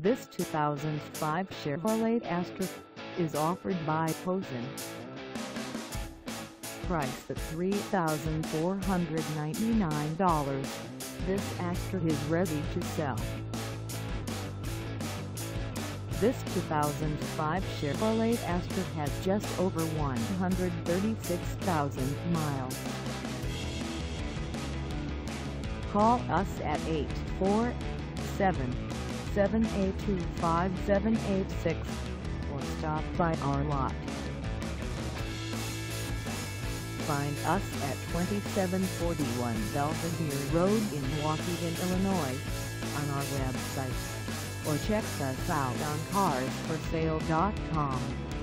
This 2005 Chevrolet Astro is offered by POSEN. Priced at $3,499, this Astro is ready to sell. This 2005 Chevrolet Astro has just over 136,000 miles. Call us at 847-782-5786 or stop by our lot. Find us at 2741 Belvidere Road in Waukegan, Illinois, on our website, or check us out on carsforsale.com.